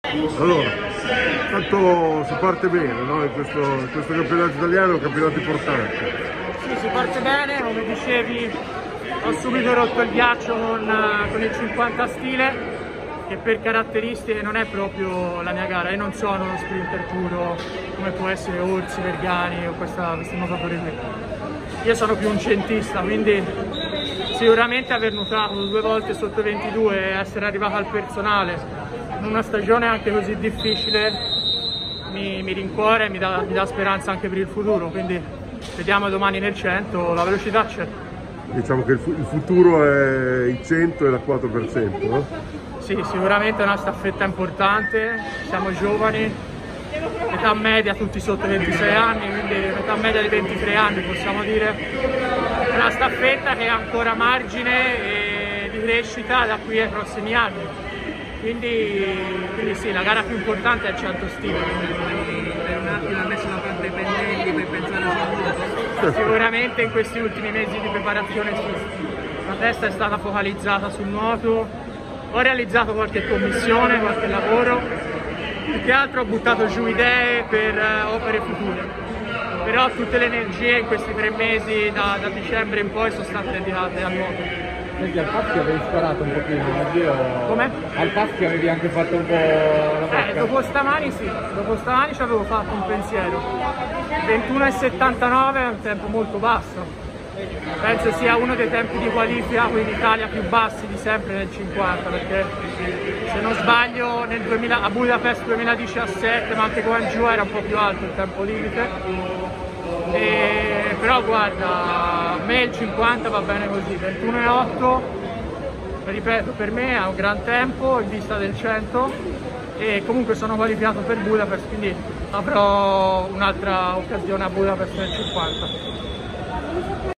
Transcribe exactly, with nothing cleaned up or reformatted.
Allora, tanto si parte bene, no? In questo, in questo campionato italiano è un campionato importante. Sì, si parte bene, come dicevi, ho subito rotto il ghiaccio con, con il cinquanta stile, che per caratteristiche non è proprio la mia gara. Io non sono uno sprinter puro come può essere Orsi, Vergani o questa, questi nuotatori qui. Io sono più un centista, quindi sicuramente aver nuotato due volte sotto ventidue e essere arrivato al personale in una stagione anche così difficile mi, mi rincuora e mi dà, mi dà speranza anche per il futuro, quindi vediamo domani nel cento, la velocità c'è. Diciamo che il, fu il futuro è il cento e la quattro per cento, no? Sì, sicuramente è una staffetta importante, siamo giovani, età media tutti sotto i ventisei anni, quindi metà media di ventitré anni possiamo dire. È una staffetta che ha ancora margine di crescita da qui ai prossimi anni. Quindi, quindi sì, la gara più importante è il cento stile. Per un attimo ha messo da parte i pennelli per pensare al nuoto? Sicuramente in questi ultimi mesi di preparazione sì. La testa è stata focalizzata sul nuoto, ho realizzato qualche commissione, qualche lavoro, più che altro ho buttato giù idee per uh, opere future. Però tutte le energie in questi tre mesi, da, da dicembre in poi, sono state dedicate al nuoto. Senti, al Paschi avevi sparato un pochino oggi o... Come? Al Paschi avevi anche fatto un po' la bocca? Eh, dopo stamani sì, dopo stamani ci avevo fatto un pensiero. ventuno e settantanove è un tempo molto basso. Penso sia uno dei tempi di qualifica qui in Italia più bassi di sempre nel cinquanta, perché se non sbaglio nel duemila, a Budapest duemiladiciassette, ma anche Guangzhou era un po' più alto il tempo limite. E, però guarda, a me il cinquanta va bene così, ventuno e otto, ripeto, per me è un gran tempo in vista del cento e comunque sono qualificato per Budapest, quindi avrò un'altra occasione a Budapest nel cinquanta.